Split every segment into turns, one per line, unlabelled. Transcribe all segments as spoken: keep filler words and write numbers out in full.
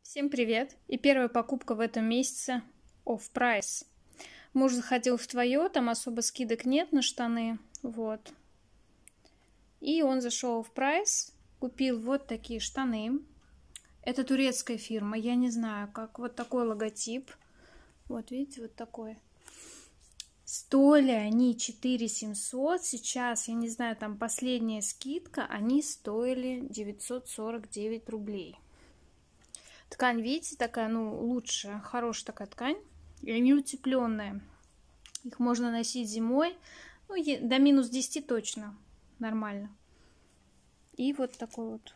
Всем привет! И первая покупка в этом месяце off price. Муж заходил в твое, там особо скидок нет на штаны, вот. И он зашел в прайс, купил вот такие штаны. Это турецкая фирма, я не знаю, как вот такой логотип. Вот видите, вот такой. Стоили они четыре тысячи семьсот, сейчас, я не знаю, там последняя скидка, они стоили девятьсот сорок девять рублей. Ткань, видите, такая, ну, лучшая, хорошая такая ткань. И они утепленные. Их можно носить зимой, ну, до минус десяти точно, нормально. И вот такой вот.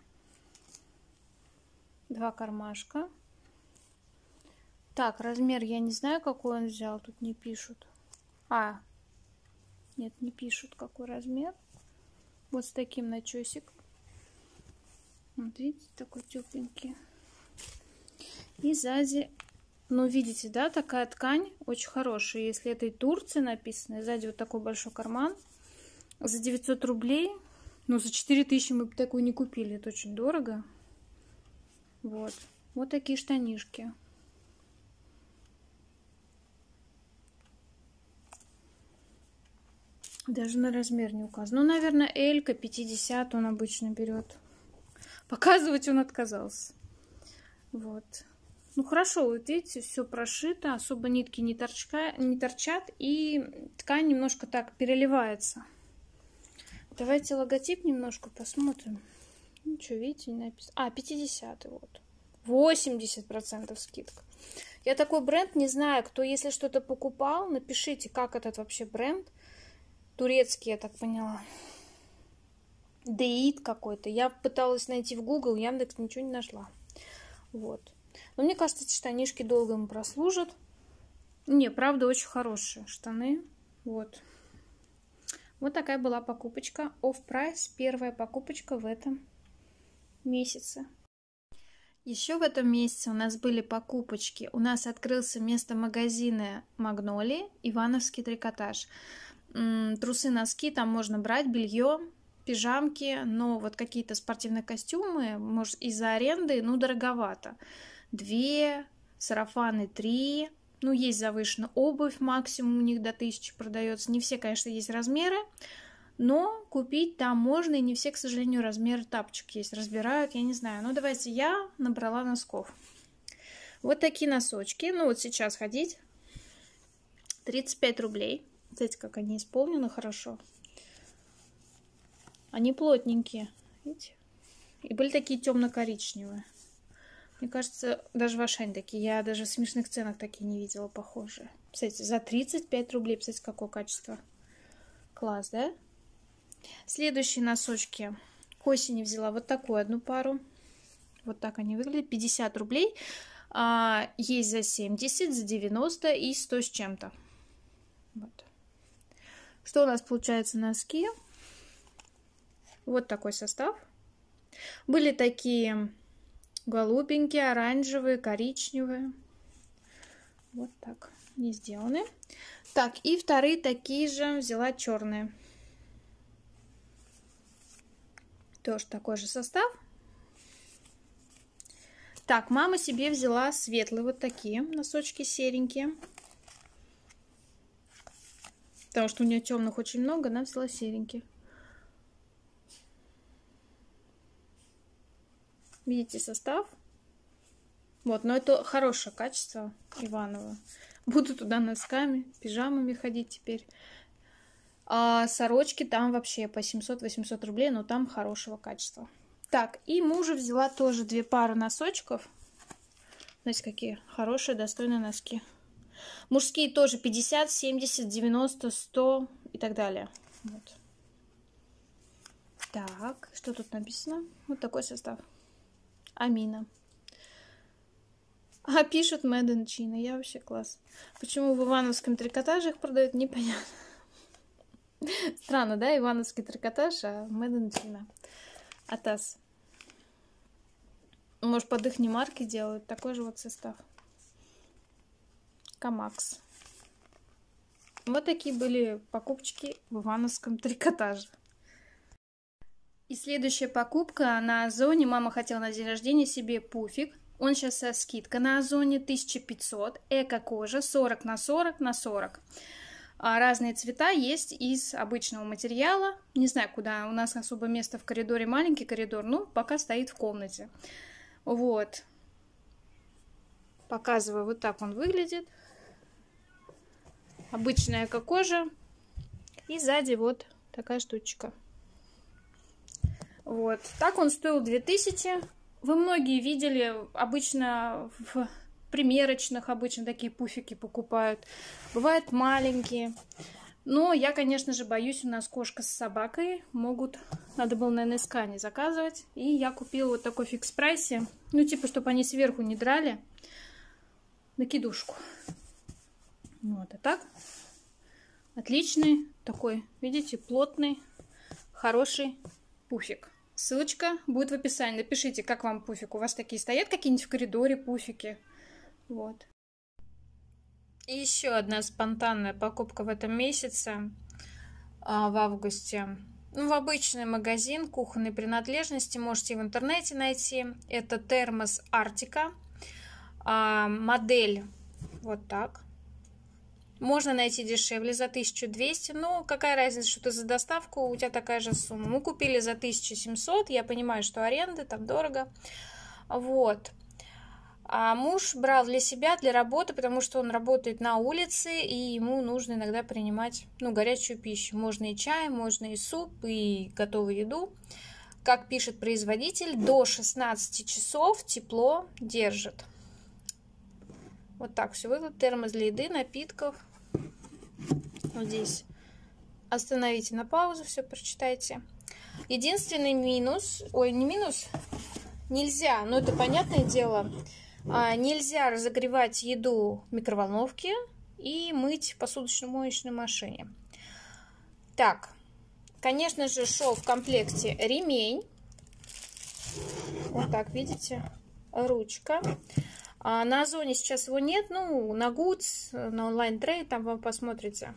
Два кармашка. Так, размер я не знаю, какой он взял, тут не пишут. А, нет, не пишут, какой размер. Вот с таким начесиком. Вот видите, такой тепленький. И сзади, ну видите, да, такая ткань очень хорошая. Если это и Турция написано, и сзади вот такой большой карман. За девятьсот рублей, ну за четыре тысячи мы бы такую не купили, это очень дорого. Вот, вот такие штанишки. Даже на размер не указан. Ну, наверное, Элька пятьдесят он обычно берет. Показывать он отказался. Вот. Ну, хорошо, вот видите, все прошито. Особо нитки не, торчка, не торчат. И ткань немножко так переливается. Давайте логотип немножко посмотрим. Ничего, видите, не написано. А, пятьдесят вот. восемьдесят процентов скидка. Я такой бренд не знаю. Кто, если что-то покупал, напишите, как этот вообще бренд. Турецкий, я так поняла. Деид какой-то. Я пыталась найти в Google, Яндекс, ничего не нашла. Вот. Но мне кажется, эти штанишки долго ему прослужат. Не, правда, очень хорошие штаны. Вот. Вот такая была покупочка. Off price. Первая покупочка в этом месяце. Еще в этом месяце у нас были покупочки. У нас открылся место магазина Магнолии, Ивановский трикотаж. Трусы, носки там можно брать, белье, пижамки, но вот какие-то спортивные костюмы, может, из-за аренды, ну, дороговато. Две, сарафаны три, ну, есть завышенная обувь, максимум у них до тысячи продается. Не все, конечно, есть размеры, но купить там можно, и не все, к сожалению, размеры тапочек есть, разбирают, я не знаю. Ну, давайте я набрала носков. Вот такие носочки, ну, вот сейчас ходить, тридцать пять рублей. Смотрите, как они исполнены хорошо. Они плотненькие, видите? И были такие темно-коричневые. Мне кажется, даже в Ашане такие. Я даже в смешных ценах такие не видела похожие. Представляете, за тридцать пять рублей. Представляете, какое качество. Класс, да? Следующие носочки. К осени взяла вот такую одну пару. Вот так они выглядят. пятьдесят рублей. А, есть за семьдесят, за девяносто и сто с чем-то. Вот. Что у нас получается носки? Вот такой состав. Были такие голубенькие, оранжевые, коричневые. Вот так не сделаны. Так, и вторые такие же взяла черные. Тоже такой же состав. Так, мама себе взяла светлые вот такие носочки серенькие. Потому что у нее темных очень много, она взяла серенькие. Видите состав? Вот, но это хорошее качество Иваново. Буду туда носками, пижамами ходить теперь. А сорочки там вообще по семьсот-восемьсот рублей, но там хорошего качества. Так, и мужу взяла тоже две пары носочков. Знаете, какие хорошие, достойные носки. Мужские тоже пятьдесят, семьдесят, девяносто, сто и так далее. Вот. Так, что тут написано? Вот такой состав. Амина. А пишут Made in China. Я вообще класс. Почему в ивановском трикотаже их продают, непонятно. Странно, да? Ивановский трикотаж, а Made in China. Атас. Может, под их марки делают. Такой же вот состав. Камакс. Вот такие были покупочки в ивановском трикотаже. И следующая покупка на Озоне. Мама хотела на день рождения себе пуфик. Он сейчас со скидкой на Озоне тысяча пятьсот. Эко-кожа сорок на сорок на сорок. А разные цвета есть из обычного материала. Не знаю, куда. У нас особо место в коридоре. Маленький коридор. Ну, пока стоит в комнате. Вот. Показываю. Вот так он выглядит. Обычная эко-кожа. И сзади вот такая штучка. Вот. Так он стоил две тысячи. Вы многие видели, обычно в примерочных обычно такие пуфики покупают. Бывают маленькие. Но я, конечно же, боюсь, у нас кошка с собакой. Могут, надо было на эн эс ка не заказывать. И я купила вот такой фикс-прайсе. Ну, типа, чтобы они сверху не драли. Накидушку. Вот, а так. Отличный такой, видите, плотный, хороший пуфик. Ссылочка будет в описании. Напишите, как вам пуфик. У вас такие стоят какие-нибудь в коридоре пуфики? Вот. И еще одна спонтанная покупка в этом месяце, а, в августе. Ну, в обычный магазин кухонной принадлежности можете в интернете найти. Это термос Артика. А, модель вот так. Можно найти дешевле за тысячу двести, но какая разница, что ты за доставку, у тебя такая же сумма. Мы купили за тысячу семьсот, я понимаю, что аренда, там дорого. Вот. А муж брал для себя, для работы, потому что он работает на улице, и ему нужно иногда принимать, ну, горячую пищу. Можно и чай, можно и суп, и готовую еду. Как пишет производитель, до шестнадцати часов тепло держит. Вот так все выглядит. Термос для еды, напитков. Вот здесь остановите на паузу, все прочитайте. Единственный минус, ой, не минус, нельзя, но это понятное дело, нельзя разогревать еду в микроволновке и мыть в посудочно-моечной машине. Так, конечно же, шел в комплекте ремень. Вот так, видите, ручка. А на Озоне сейчас его нет, ну, на Гудс, на онлайн-трейд, там вы посмотрите.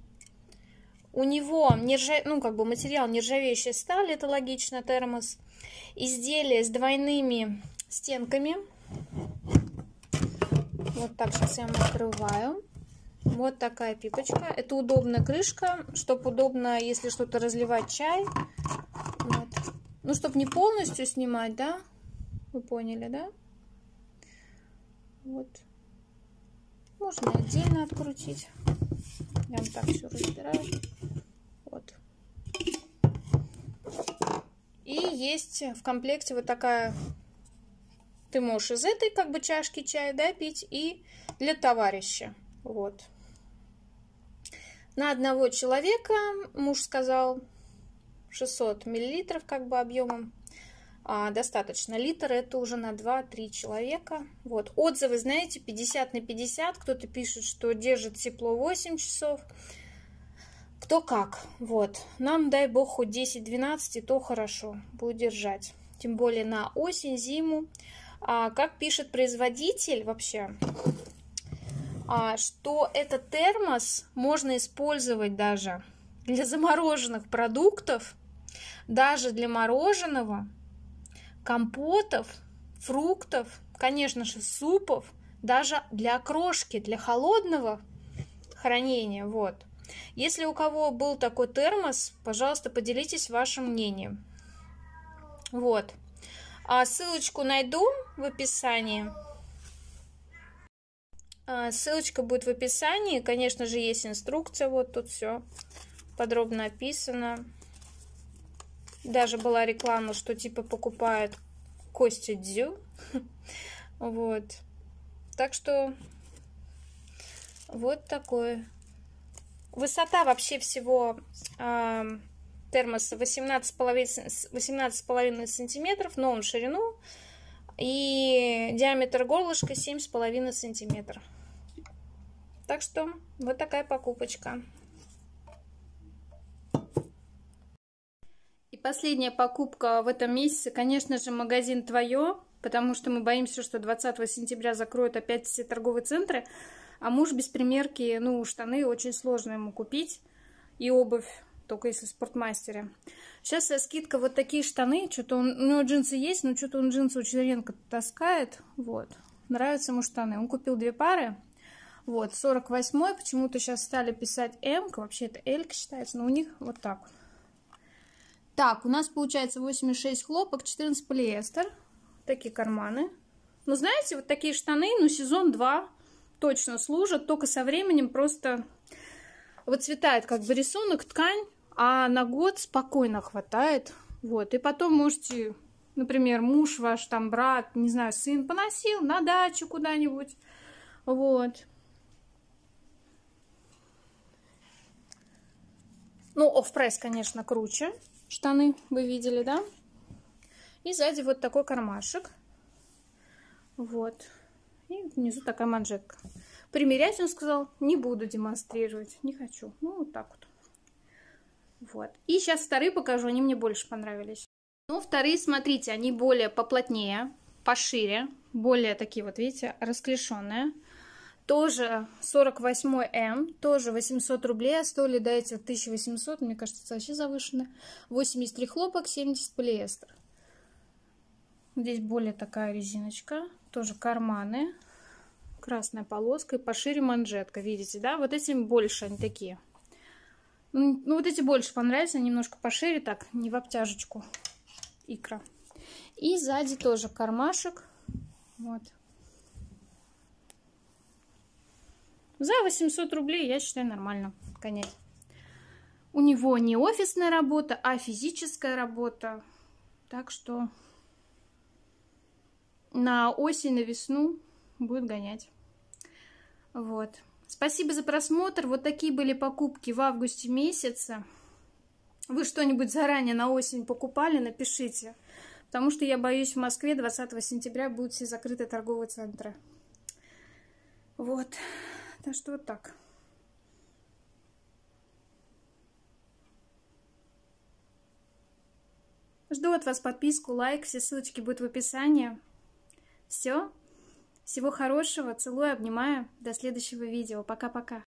У него нержав... ну, как бы материал нержавеющая сталь, это логично, термос. Изделие с двойными стенками. Вот так сейчас я вам открываю. Вот такая пипочка. Это удобная крышка, чтобы удобно, если что-то разливать чай. Вот. Ну, чтобы не полностью снимать, да? Вы поняли, да? Вот. Можно отдельно открутить. Я вам так все разбираю. Вот. И есть в комплекте вот такая. Ты можешь из этой как бы чашки чая, да, пить, и для товарища. Вот. На одного человека муж сказал шестьсот миллилитров как бы объемом. А, достаточно. Литр это уже на два-три человека. Вот. Отзывы, знаете, пятьдесят на пятьдесят. Кто-то пишет, что держит тепло восемь часов. Кто как. Вот. Нам, дай бог, хоть десять-двенадцать, и то хорошо. Будет держать. Тем более на осень, зиму. А, как пишет производитель вообще, а, что этот термос можно использовать даже для замороженных продуктов, даже для мороженого, компотов, фруктов, конечно же, супов, даже для крошки, для холодного хранения. Вот. Если у кого был такой термос, пожалуйста, поделитесь вашим мнением. Вот. А ссылочку найду в описании. А ссылочка будет в описании. Конечно же, есть инструкция. Вот тут все подробно описано. Даже была реклама, что типа покупают Костя Дзю. Вот. Так что вот такое. Высота вообще всего э, термоса восемнадцать с половиной сантиметров, но он в ширину. И диаметр горлышка семь с половиной сантиметров. Так что вот такая покупочка. И последняя покупка в этом месяце, конечно же, магазин «Твое», потому что мы боимся, что двадцатого сентября закроют опять все торговые центры, а муж без примерки, ну, штаны очень сложно ему купить, и обувь только если в спортмастере. Сейчас скидка вот такие штаны. Что-то он, у него джинсы есть, но что-то он джинсы очень редко таскает. Вот. Нравятся ему штаны. Он купил две пары. Вот, сорок восьмой. Почему-то сейчас стали писать М. Вообще это Л считается, но у них вот так вот. Так, у нас получается восемьдесят шесть хлопок, четырнадцать полиэстер. Такие карманы. Ну, знаете, вот такие штаны, ну, сезон два точно служат. Только со временем просто выцветает как бы рисунок, ткань. А на год спокойно хватает. Вот, и потом можете, например, муж ваш, там, брат, не знаю, сын поносил на дачу куда-нибудь. Вот. Ну, офф-прайс, конечно, круче. Штаны вы видели, да? И сзади вот такой кармашек. Вот. И внизу такая манжетка. Примерять, он сказал, не буду демонстрировать. Не хочу. Ну, вот так вот. Вот. И сейчас вторые покажу. Они мне больше понравились. Ну, вторые, смотрите, они более поплотнее, пошире. Более такие вот, видите, расклешенные. Тоже сорок восьмой М, тоже восемьсот рублей, а стоили до этих тысяча восемьсот, мне кажется, это вообще завышено. восемьдесят три хлопок, семьдесят полиэстер. Здесь более такая резиночка, тоже карманы, красная полоска и пошире манжетка, видите, да? Вот эти больше, они такие. Ну, вот эти больше понравились, они немножко пошире, так, не в обтяжечку, икра. И сзади тоже кармашек, вот. За восемьсот рублей, я считаю, нормально гонять. У него не офисная работа, а физическая работа. Так что на осень, на весну будет гонять. Вот. Спасибо за просмотр. Вот такие были покупки в августе месяце. Вы что-нибудь заранее на осень покупали? Напишите. Потому что я боюсь, в Москве двадцатого сентября будут все закрыты торговые центры. Вот. Так что вот так. Жду от вас подписку, лайк, все ссылочки будут в описании. Все. Всего хорошего. Целую, обнимаю. До следующего видео. Пока-пока.